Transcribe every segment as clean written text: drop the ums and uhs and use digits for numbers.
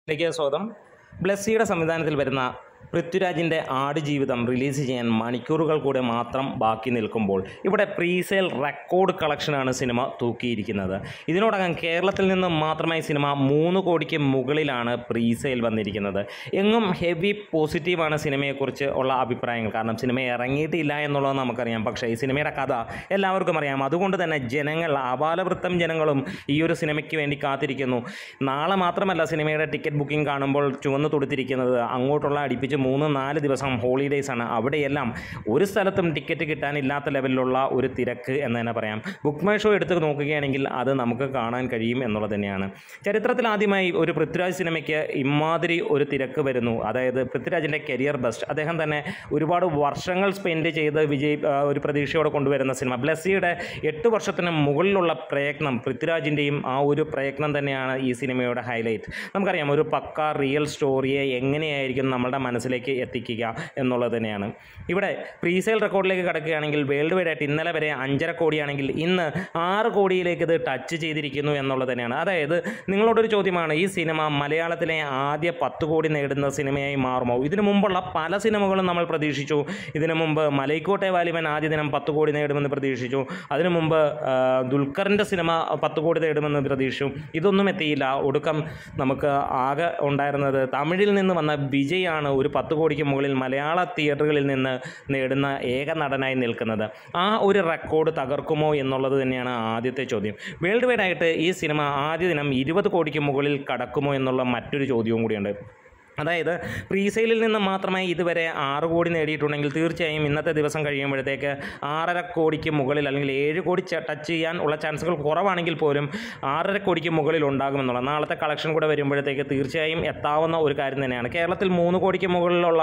ലേക്ക് സ്വാഗതം. ബ്ലെസ്സിയുടെ സംവിധാനത്തിൽ വരുന്ന പൃഥ്വിരാജിൻ്റെ ആടുജീവിതം റിലീസ് ചെയ്യാൻ മണിക്കൂറുകൾ കൂടെ മാത്രം ബാക്കി നിൽക്കുമ്പോൾ ഇവിടെ പ്രീസെയിൽ റെക്കോർഡ് കളക്ഷനാണ് സിനിമ തൂക്കിയിരിക്കുന്നത്. ഇതിനോടകം കേരളത്തിൽ നിന്ന് മാത്രമായി സിനിമ 3 കോടിക്ക് മുകളിലാണ് പ്രീസെയിൽ വന്നിരിക്കുന്നത്. എങ്ങും ഹെവി പോസിറ്റീവാണ് സിനിമയെക്കുറിച്ച് ഉള്ള അഭിപ്രായങ്ങൾ. കാരണം സിനിമ ഇറങ്ങിയിട്ടില്ല എന്നുള്ളത് നമുക്കറിയാം. പക്ഷേ ഈ സിനിമയുടെ കഥ എല്ലാവർക്കും അറിയാം. അതുകൊണ്ട് തന്നെ ജനങ്ങൾ, ആബാലവൃത്തം ജനങ്ങളും ഈ ഒരു സിനിമയ്ക്ക് വേണ്ടി കാത്തിരിക്കുന്നു. നാളെ മാത്രമല്ല സിനിമയുടെ ടിക്കറ്റ് ബുക്കിംഗ് കാണുമ്പോൾ ചുവന്ന് തുടുത്തിരിക്കുന്നത്. അങ്ങോട്ടുള്ള അടുപ്പിച്ച് 3-4 ദിവസം ഹോളിഡേയ്സാണ്. അവിടെയെല്ലാം ഒരു സ്ഥലത്തും ടിക്കറ്റ് കിട്ടാനില്ലാത്ത ലെവലിലുള്ള ഒരു തിരക്ക് എന്ന് തന്നെ പറയാം. ബുക്ക് മൈ ഷോ എടുത്ത് നോക്കുകയാണെങ്കിൽ അത് നമുക്ക് കാണാൻ കഴിയും എന്നുള്ളത് തന്നെയാണ്. ചരിത്രത്തിൽ ആദ്യമായി ഒരു പൃഥ്വിരാജ് സിനിമയ്ക്ക് ഇമാതിരി ഒരു തിരക്ക് വരുന്നു. അതായത് പൃഥ്വിരാജിൻ്റെ കരിയർ ബെസ്റ്റ്, അദ്ദേഹം തന്നെ ഒരുപാട് വർഷങ്ങൾ സ്പെൻഡ് ചെയ്ത് ഒരു പ്രതീക്ഷയോടെ കൊണ്ടുവരുന്ന സിനിമ. ബ്ലെസ്സിയുടെ 8 വർഷത്തിന് മുകളിലുള്ള പ്രയത്നം, പൃഥ്വിരാജിൻ്റെയും ആ ഒരു പ്രയത്നം തന്നെയാണ് ഈ സിനിമയുടെ ഹൈലൈറ്റ്. നമുക്കറിയാം ഒരു പക്ക റിയൽ സ്റ്റോറിയെ എങ്ങനെയായിരിക്കും നമ്മളുടെ മനസ്സിലേക്ക് എത്തിക്കുക എന്നുള്ളത് തന്നെയാണ്. ഇവിടെ പ്രീസെയിൽ റെക്കോർഡിലേക്ക് കടക്കുകയാണെങ്കിൽ വേൾഡ് വൈഡ് ആയിട്ട് ഇന്നലെ വരെ 5.5 കോടിയാണെങ്കിൽ ഇന്ന് 6 കോടിയിലേക്ക് ഇത് ടച്ച് ചെയ്തിരിക്കുന്നു എന്നുള്ളത് തന്നെയാണ്. അതായത് നിങ്ങളോടൊരു ചോദ്യമാണ്, ഈ സിനിമ മലയാളത്തിലെ ആദ്യ 10 കോടി നേടുന്ന സിനിമയായി മാറുമോ? ഇതിനു മുമ്പുള്ള പല സിനിമകളും നമ്മൾ പ്രതീക്ഷിച്ചു. ഇതിനു മുമ്പ് മലൈക്കോട്ടെ വാലിബൻ ആദ്യ ദിനം 10 കോടി നേടുമെന്ന് പ്രതീക്ഷിച്ചു. അതിനു മുമ്പ് ദുൽഖറിൻ്റെ സിനിമ 10 കോടി നേടുമെന്ന് പ്രതീക്ഷിച്ചു. ഇതൊന്നും എത്തിയില്ല. ഒടുക്കം നമുക്ക് ആകെ ഉണ്ടായിരുന്നത് തമിഴിൽ നിന്ന് വന്ന വിജയാണ് ഒരു 10 കോടിക്ക് മുകളിൽ മലയാള തിയേറ്ററുകളിൽ നിന്ന് നേടുന്ന ഏക നടനായി നിൽക്കുന്നത്. ആ ഒരു റെക്കോർഡ് തകർക്കുമോ എന്നുള്ളത് തന്നെയാണ് ആദ്യത്തെ ചോദ്യം. വേൾഡ് വൈഡ് ആയിട്ട് ഈ സിനിമ ആദ്യ ദിനം 20 കോടിക്ക് മുകളിൽ കടക്കുമോ എന്നുള്ള മറ്റൊരു ചോദ്യവും കൂടിയുണ്ട്. അതായത് പ്രീസെയിലിൽ നിന്ന് മാത്രമായി ഇതുവരെ 6 കോടി നേടിയിട്ടുണ്ടെങ്കിൽ തീർച്ചയായും ഇന്നത്തെ ദിവസം കഴിയുമ്പോഴത്തേക്ക് 6.5 കോടിക്ക് മുകളിൽ അല്ലെങ്കിൽ 7 കോടി ടച്ച് ചെയ്യാൻ ഉള്ള ചാൻസുകൾ കുറവാണെങ്കിൽ പോലും 6.5 കോടിക്ക് മുകളിൽ ഉണ്ടാകുമെന്നുള്ള നാളത്തെ കളക്ഷൻ കൂടെ വരുമ്പോഴത്തേക്ക് തീർച്ചയായും എത്താവുന്ന ഒരു കാര്യം തന്നെയാണ്. കേരളത്തിൽ 3 കോടിക്ക് മുകളിലുള്ള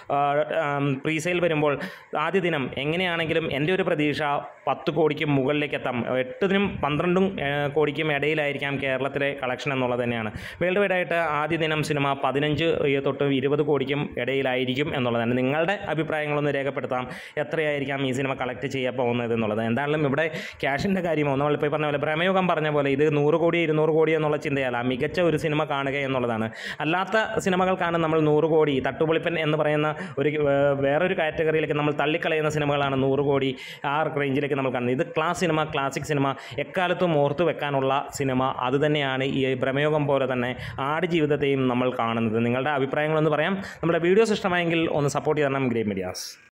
പ്രീസെയിൽ വരുമ്പോൾ ആദ്യ ദിനം എങ്ങനെയാണെങ്കിലും എൻ്റെ ഒരു പ്രതീക്ഷ 10 കോടിക്ക് മുകളിലേക്ക് എത്താം. 8-നും 12 കോടിക്കും ഇടയിലായിരിക്കാം കേരളത്തിലെ കളക്ഷൻ എന്നുള്ളത് തന്നെയാണ്. വേൾഡ് വൈഡ് ആയിട്ട് ആദ്യ ദിനം സിനിമ 15 തൊട്ട് 20 കോടിക്കും ഇടയിലായിരിക്കും എന്നുള്ളതാണ്. നിങ്ങളുടെ അഭിപ്രായങ്ങളൊന്ന് രേഖപ്പെടുത്താം. എത്രയായിരിക്കാം ഈ സിനിമ കളക്ട് ചെയ്യാൻ പോകുന്നത് എന്നുള്ളത്. എന്തായാലും ഇവിടെ ക്യാഷിൻ്റെ കാര്യമോ നമ്മളിപ്പോൾ പറഞ്ഞ പോലെ ഭ്രമയുഗം പറഞ്ഞ പോലെ ഇത് 100 കോടി 200 കോടി എന്നുള്ള ചിന്തയല്ല. മികച്ച ഒരു സിനിമ കാണുക എന്നുള്ളതാണ്. അല്ലാത്ത സിനിമകൾക്കാണ് നമ്മൾ 100 കോടി തട്ടുപൊളിപ്പൻ എന്ന് പറയുന്ന ഒരു വേറൊരു കാറ്റഗറിയിലേക്ക് നമ്മൾ തള്ളിക്കളയുന്ന സിനിമകളാണ് 100 കോടി ആ റേഞ്ചിലേക്ക് നമ്മൾ കാണുന്നത്. ഇത് ക്ലാസ് സിനിമ, ക്ലാസിക് സിനിമ, എക്കാലത്തും ഓർത്തു വെക്കാനുള്ള സിനിമ. അതുതന്നെയാണ് ഈ ഭ്രമയുഗം പോലെ തന്നെ ആടുജീവിതത്തെയും നമ്മൾ കാണുന്നത്. നിങ്ങളുടെ അഭിപ്രായങ്ങളൊന്ന് പറയാം. നമ്മുടെ വീഡിയോസ് ഇഷ്ടമായെങ്കിൽ ഒന്ന് സപ്പോർട്ട് ചെയ്യണം ഗ്രേ മീഡിയാസ്.